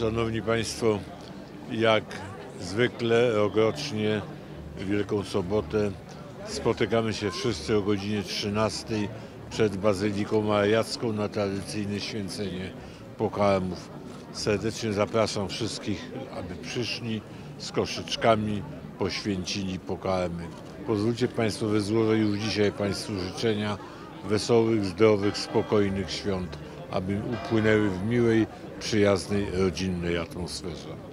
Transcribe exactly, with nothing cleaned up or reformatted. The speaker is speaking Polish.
Szanowni Państwo, jak zwykle rokrocznie w Wielką Sobotę spotykamy się wszyscy o godzinie trzynastej przed Bazyliką Mariacką na tradycyjne święcenie pokarmów. Serdecznie zapraszam wszystkich, aby przyszli z koszyczkami, poświęcili pokarmy. Pozwólcie Państwo, że złożę już dzisiaj Państwu życzenia wesołych, zdrowych, spokojnych świąt, aby upłynęły w miłej, przyjaznej, rodzinnej atmosferze.